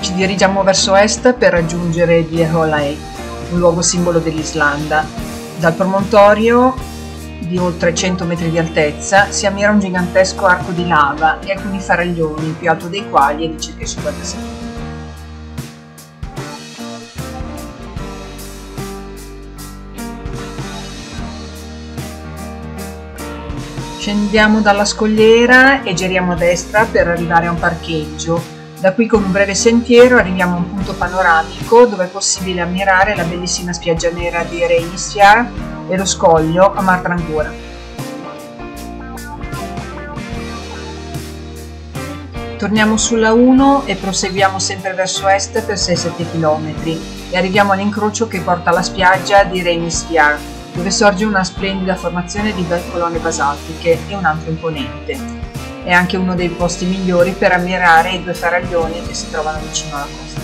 Ci dirigiamo verso est per raggiungere Dieholei, un luogo simbolo dell'Islanda. Dal promontorio, di oltre 100 metri di altezza, si ammira un gigantesco arco di lava e alcuni faraglioni, il più alto dei quali è di circa 56 metri. Scendiamo dalla scogliera e giriamo a destra per arrivare a un parcheggio. Da qui con un breve sentiero arriviamo a un punto panoramico dove è possibile ammirare la bellissima spiaggia nera di Reynisfjord e lo scoglio a Martrangura. Torniamo sulla 1 e proseguiamo sempre verso est per 6-7 km e arriviamo all'incrocio che porta alla spiaggia di Reynisfjord, dove sorge una splendida formazione di colonne basaltiche e un altro imponente. È anche uno dei posti migliori per ammirare i due faraglioni che si trovano vicino alla costa.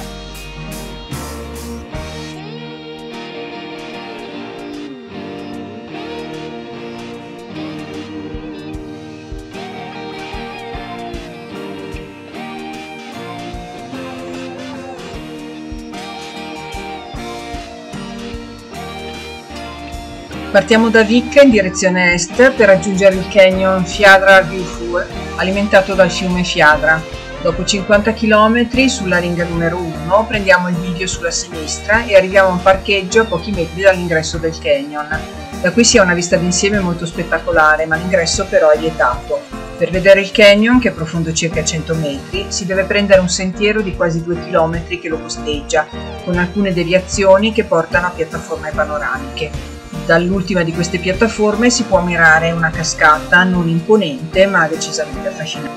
Partiamo da Vik in direzione est per raggiungere il canyon Fjaðrárvíkur, alimentato dal fiume Fjaðra. Dopo 50 km sulla ringa numero 1 prendiamo il bivio sulla sinistra e arriviamo a un parcheggio a pochi metri dall'ingresso del canyon. Da qui si ha una vista d'insieme molto spettacolare, ma l'ingresso però è vietato. Per vedere il canyon, che è profondo circa 100 metri, si deve prendere un sentiero di quasi 2 km che lo costeggia, con alcune deviazioni che portano a piattaforme panoramiche. Dall'ultima di queste piattaforme si può ammirare una cascata non imponente ma decisamente affascinante.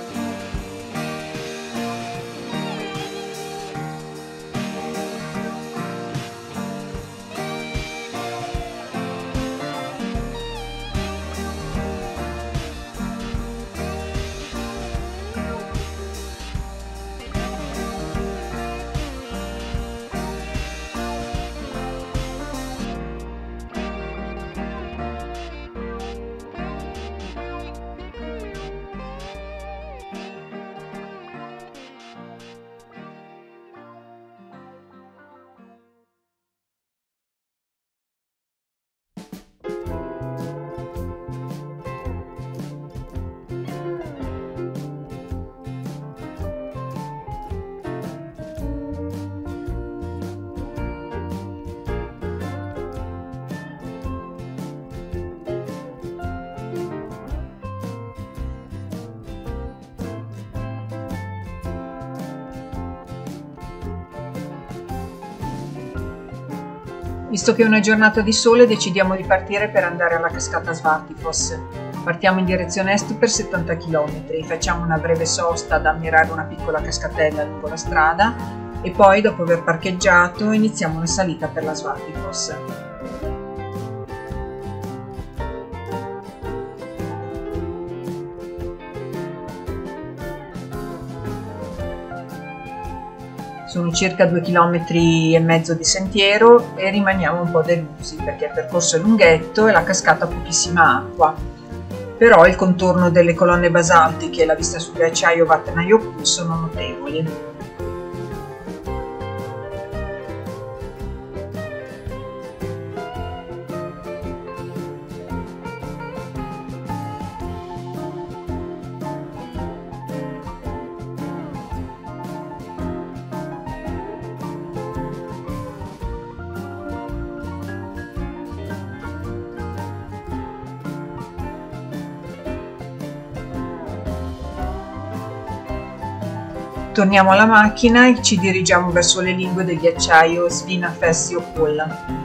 Visto che è una giornata di sole, decidiamo di partire per andare alla cascata Svartifoss. Partiamo in direzione est per 70 km, facciamo una breve sosta ad ammirare una piccola cascatella lungo la strada e poi, dopo aver parcheggiato, iniziamo una salita per la Svartifoss. Sono circa 2,5 km di sentiero e rimaniamo un po' delusi perché il percorso è lunghetto e la cascata ha pochissima acqua, però il contorno delle colonne basaltiche e la vista sul ghiacciaio Vatnajökull sono notevoli. Torniamo alla macchina e ci dirigiamo verso le lingue del ghiacciaio Svinafellsjökull.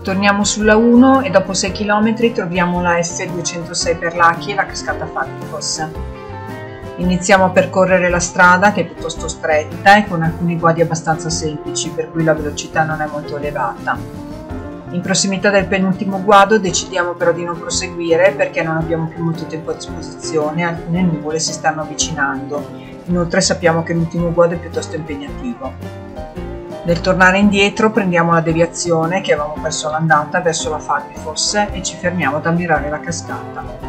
Torniamo sulla 1 e dopo 6 km troviamo la F206 per Lacchi e la cascata Faticos. Iniziamo a percorrere la strada, che è piuttosto stretta e con alcuni guadi abbastanza semplici, per cui la velocità non è molto elevata. In prossimità del penultimo guado decidiamo però di non proseguire perché non abbiamo più molto tempo a disposizione, alcune nuvole si stanno avvicinando. Inoltre sappiamo che l'ultimo guado è piuttosto impegnativo. Nel tornare indietro prendiamo la deviazione che avevamo perso all'andata verso la Faticos e ci fermiamo ad ammirare la cascata.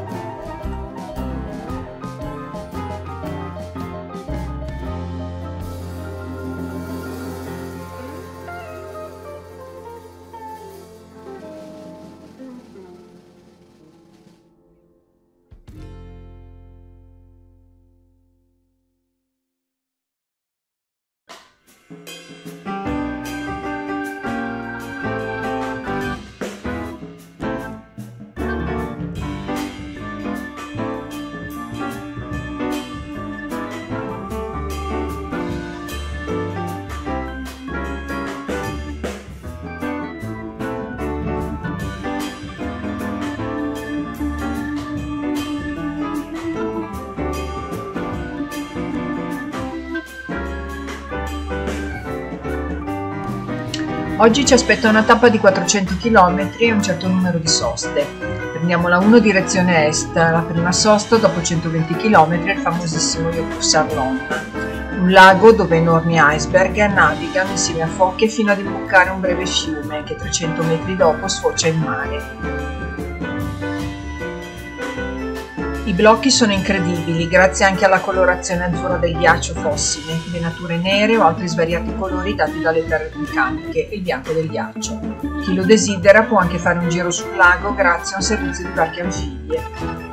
Oggi ci aspetta una tappa di 400 km e un certo numero di soste. Prendiamo la 1 direzione est, la prima sosta dopo 120 km è il famosissimo Jökulsárlón, un lago dove enormi iceberg navigano insieme a foche fino ad imboccare un breve fiume che 300 metri dopo sfocia in mare. I blocchi sono incredibili grazie anche alla colorazione azzurra del ghiaccio fossile, venature nere o altri svariati colori dati dalle terre vulcaniche e il bianco del ghiaccio. Chi lo desidera può anche fare un giro sul lago grazie a un servizio di barche anfibie.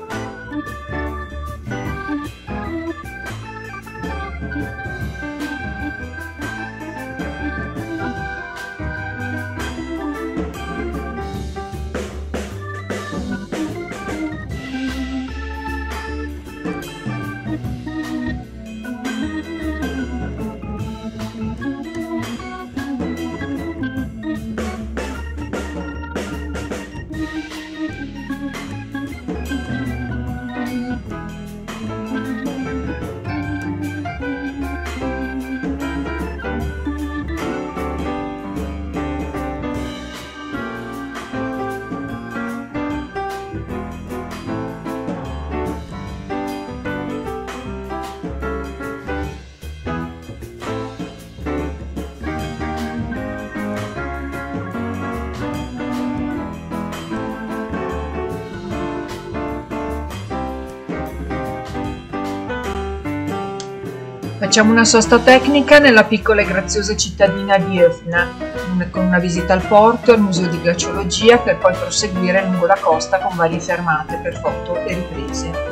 Facciamo una sosta tecnica nella piccola e graziosa cittadina di Höfn, con una visita al porto e al museo di glaciologia per poi proseguire lungo la costa con varie fermate per foto e riprese.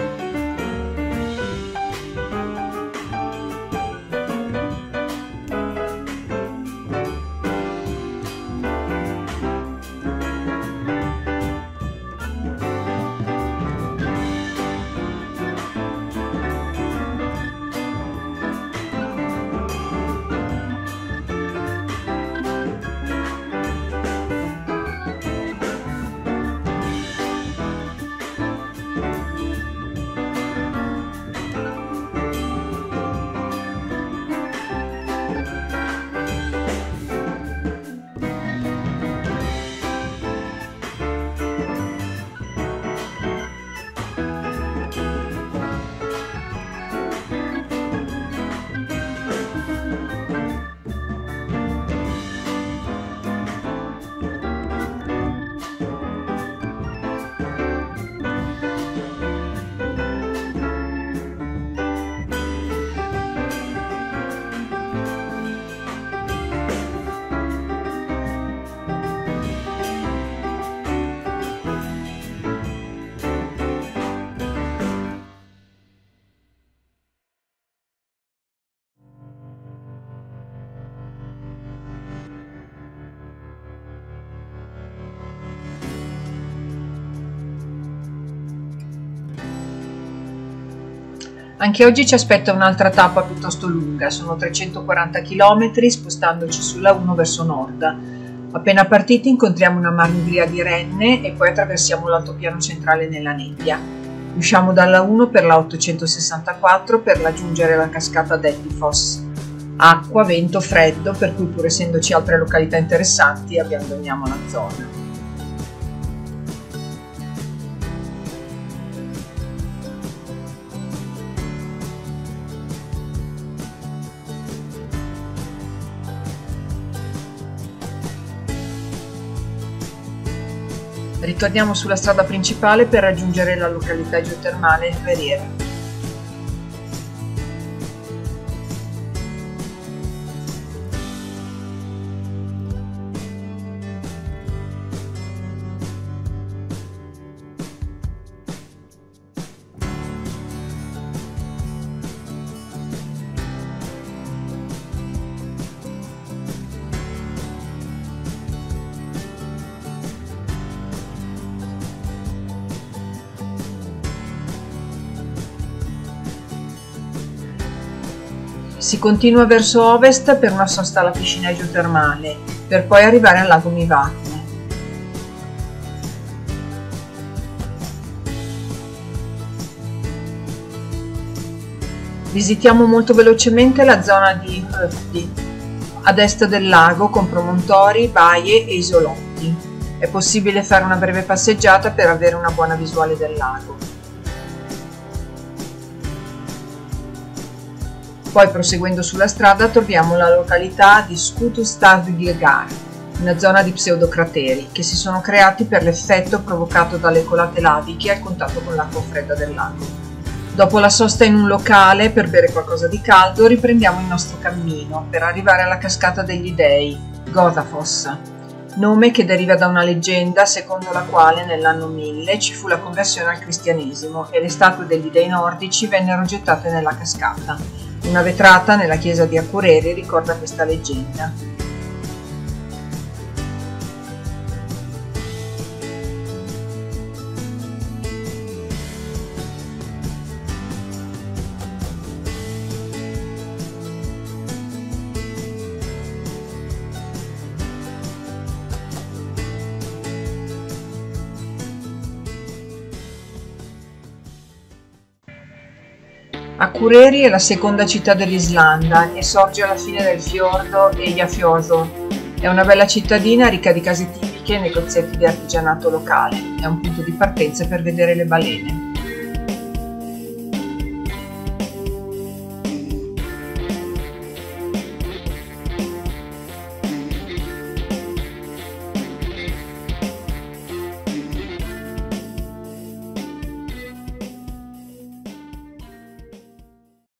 Anche oggi ci aspetta un'altra tappa piuttosto lunga, sono 340 km spostandoci sulla 1 verso nord. Appena partiti incontriamo una marngria di renne e poi attraversiamo l'altopiano centrale nella nebbia. Usciamo dalla 1 per la 864 per raggiungere la cascata d'Ettifos. Acqua, vento, freddo, per cui pur essendoci altre località interessanti abbandoniamo la zona. Ritorniamo sulla strada principale per raggiungere la località geotermale Verriera. Si continua verso ovest per una sosta alla piscina geotermale, per poi arrivare al lago Mivate. Visitiamo molto velocemente la zona di Höfdi, ad est del lago, con promontori, baie e isolotti. È possibile fare una breve passeggiata per avere una buona visuale del lago. Poi, proseguendo sulla strada, troviamo la località di Skutustad-Biegar, una zona di pseudocrateri che si sono creati per l'effetto provocato dalle colate laviche al contatto con l'acqua fredda del lago. Dopo la sosta in un locale per bere qualcosa di caldo, riprendiamo il nostro cammino per arrivare alla cascata degli dei, Godafoss, nome che deriva da una leggenda secondo la quale nell'anno 1000 ci fu la conversione al cristianesimo e le statue degli dei nordici vennero gettate nella cascata. Una vetrata nella chiesa di Akureyri ricorda questa leggenda. Akureyri è la seconda città dell'Islanda e sorge alla fine del fiordo Eyjafjörður. È una bella cittadina ricca di case tipiche e negozietti di artigianato locale. È un punto di partenza per vedere le balene.